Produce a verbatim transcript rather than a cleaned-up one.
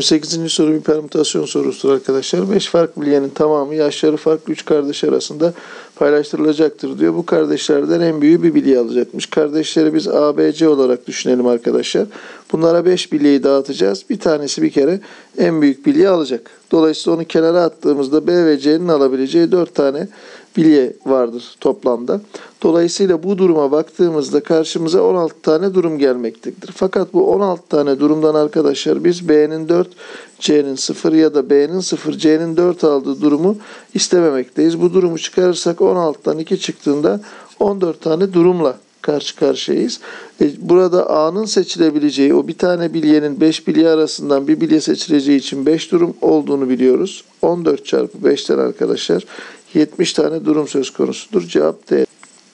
yirmi sekizinci soru bir permütasyon sorusudur arkadaşlar. beş farklı bilyenin tamamı yaşları farklı üç kardeş arasında paylaştırılacaktır diyor. Bu kardeşlerden en büyüğü bir bilye alacakmış. Kardeşleri biz A, B, C olarak düşünelim arkadaşlar. Bunlara beş bilyeyi dağıtacağız. Bir tanesi bir kere en büyük bilye alacak. Dolayısıyla onu kenara attığımızda B ve C'nin alabileceği dört tane bilye vardır toplamda. Dolayısıyla bu duruma baktığımızda karşımıza on altı tane durum gelmektedir. Fakat bu on altı tane durumdan arkadaşlar biz B'nin dört, C'nin sıfır ya da B'nin sıfır, C'nin dört aldığı durumu istememekteyiz. Bu durumu çıkarırsak on altıdan iki çıktığında on dört tane durumla karşı karşıyayız. E, burada A'nın seçilebileceği o bir tane bilyenin beş bilye arasından bir bilye seçileceği için beş durum olduğunu biliyoruz. on dört çarpı beşten arkadaşlar yetmiş tane durum söz konusudur. Cevap D.